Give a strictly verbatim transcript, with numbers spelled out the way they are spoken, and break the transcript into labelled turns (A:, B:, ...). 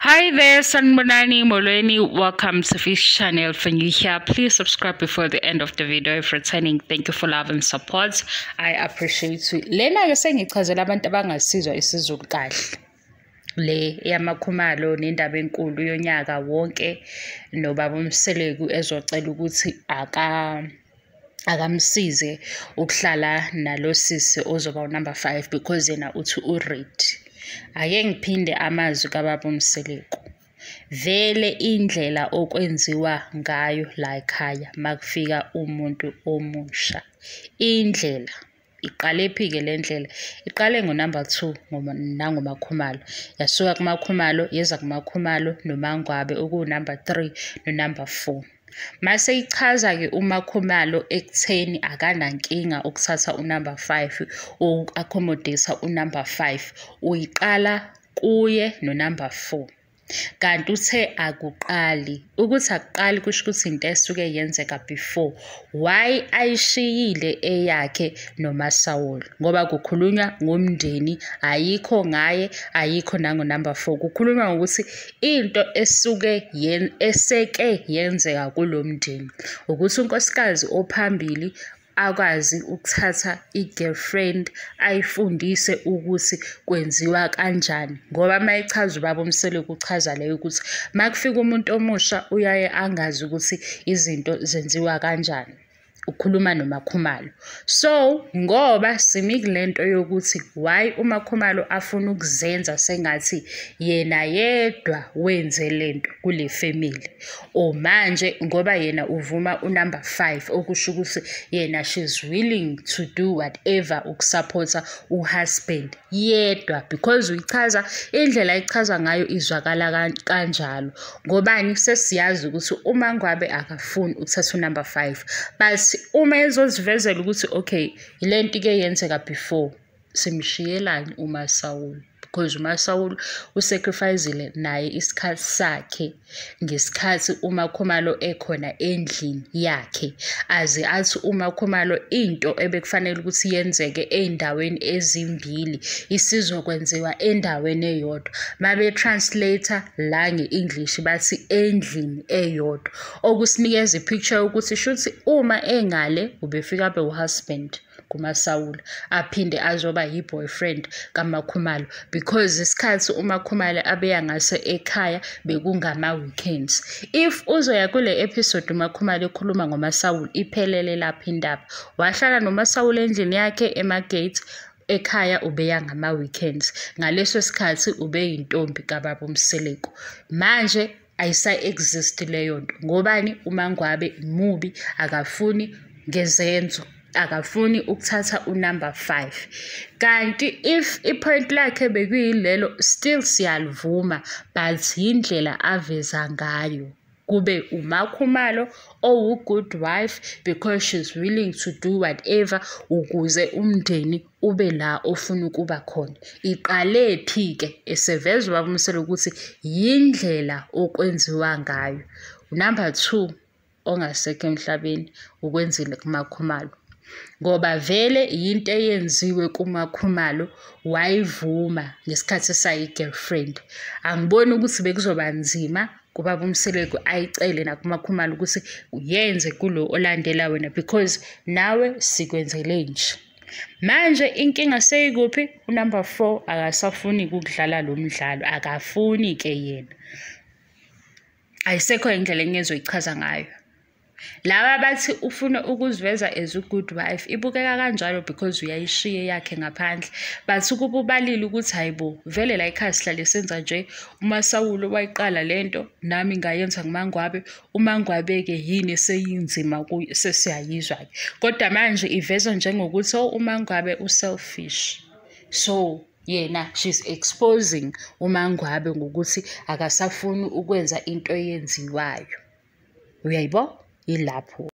A: Hi there, Sanbonani Molweni. Welcome to this channel. For you here, please subscribe before the end of the video. If returning, thank you for love and support. I appreciate you. Lena ngisengichazela abantu abangasizwa isiZulu kahle. Le yaMakhumalo nendaba enkulu yonyaka wonke nobaba uMseleku ezocela ukuthi aka akamsize ukuhlala nalo sisi ozoba number five because yena uthi uready. Ake ngiphinde amazwi kababa uMseleku. Vele indlela okwenziwa ngayo la ekhaya makufika umuntu omusha. Indlela iqale phike le ndlela. Iqale ngo number two nango Makhumalo. Yasuka kuMakhumalo yeza kuMakhumalo noMangwabe oku number three no number four. Mase ichaza ke uMakhumalo ekutheni akanankinga ukuthatha unumber five uaccommodate unumber five uyiqala kuye no number four. Kanti uthe akuqali ukuthi akuqali kusho ukuthi into esuke yenzeka before why ayishiyile eyakhe noMasawulu ngoba kukhulunywa ngomndeni ayikho ngaye ayikho nango number four kukhulunywa ukuthi into esuke yen eseke yenzeka kulomndeni ukuthi unkosikazi ophambili akwazi ukuthatha igirlfriend ayifundise ukuthi kwenziwa kanjani ngoba mayichaza ubaba uMseleku uchaza leyo ukuthi makufika umuntu omusha uyaye angazi ukuthi izinto zenziwa kanjani ukhuluma noMakhumalo. So ngoba simi kulento yokuthi why uMakhumalo afuna ukuzenza sengathi yena yedwa wenze lento kule family o manje ngoba yena uvuma unumber five okusho ukuthi yena she's willing to do whatever ukusupporta uhusband yedwa because uyichaza indlela ichaza ngayo izwakala kanjalo ngobani sesiyazi ukuthi uMangwabe akafuni ukuthatha unumber five but uma ezozivezela ukuthi okay ilento ke yenzeka before simshiyelani uMasawulu because uMasawulu usacrificeile naye isikhathi sakhe ngesikhathi uMakhumalo ekhona endlini yakhe aze athi uMakhumalo into ebekufanele ukuthi yenzeke eindaweni ezimbili isizokwenziwa endaweni eyodwa mabe translator la ngeEnglish bathi endlini eyodwa okusinikeza ipicture ukuthi shuthi uma engale ubefika be uhusband kuMasawulu aphinde azoba yiboyfriend kaMakhumalo because isikhathi uMakhumalo abeya ngase ekhaya bekungama weekends. If uzoya kule episode uMakhumalo ekhuluma ngoMasawulu iphelele lapha indaba wahlala noMasawulu endlini yakhe emagate ekhaya ubeya ngama weekends ngaleso sikhathi ubeyintombi kababa uMseleku manje ayisa exist leyo nto ngobani uMangwabe mubi akafuni ngezenzo akafuni ukuthatha unumber five kanti if ipoint lakhe bekuyilelo still siyalivuma but indlela aveza ngayo kube uMakhumalo owu good wife because she's willing to do whatever ukuze umndeni ube la ofuna ukuba khona iqale phi ke eseveza ubaba uMseleku ukuthi indlela okwenziwa ngayo number two ongasekho emhlabeni ukwenzile kuMakhumalo ngoba vele into eyenziwe kuMakhumalo wayivuma ngesikhathi sayi girlfriend angiboni ukuthi bekuzoba nzima kubaba uMseleku ayicele nakuMakhumalo ukuthi uyenze kulo olandela wena because nawe sikwenzele nje manje inkinga seyikuphi unumber four akasafuni ukudlala lo mdlalo akafuni ke yena ayisekho indlela engezoyichaza ngayo laba bathi ufuna ukuziveza as a good wife ibukeka kanjalo because uyayishiya yakhe ngaphandle bathi kuba ubalile ukuthi hayibo vele la ekhaya sihlale senza nje uMasawulu wayiqala lento nami ngayenza kuMangwabe uMangwabe ke yini seyinzima kuye sesiyayizwa ke kodwa manje iveza njengokuthi uMangwabe uselfish so yena she's exposing uMangwabe ngokuthi akasafuni ukwenza into eyenziwayo uyayibo ilapho